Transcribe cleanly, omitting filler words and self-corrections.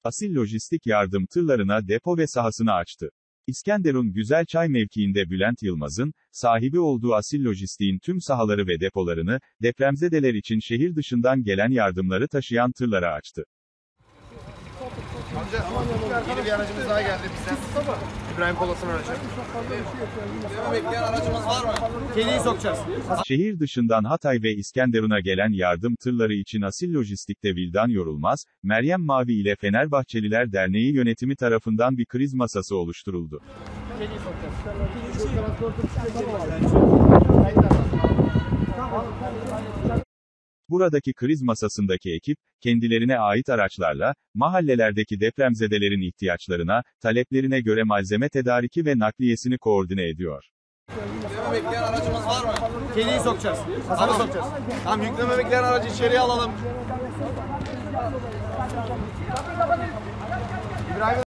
Asil Lojistik yardım tırlarına depo ve sahasını açtı. İskenderun Güzelçay mevkiinde Bülent Yılmaz'ın, sahibi olduğu Asil Lojistik'in tüm sahaları ve depolarını, depremzedeler için şehir dışından gelen yardımları taşıyan tırlara açtı. Amca, yeni bir aracımız daha geldi bizden. İbrahim Polat'ın aracı. Bekleyen aracımız var mı? Kediyi sokacağız. Şehir dışından Hatay ve İskenderun'a gelen yardım tırları için Asil Lojistik'te Vildan Yorulmaz, Meryem Mavi ile Fenerbahçeliler Derneği yönetimi tarafından bir kriz masası oluşturuldu. Kediyi sokacağız. Buradaki kriz masasındaki ekip, kendilerine ait araçlarla, mahallelerdeki depremzedelerin ihtiyaçlarına, taleplerine göre malzeme tedariki ve nakliyesini koordine ediyor. Bekleyen aracımız var mı? Kediyi sokacağız. Hasan'ı sokacağız. Tamam, yükleme bekleyen aracı içeriye alalım. İbrahim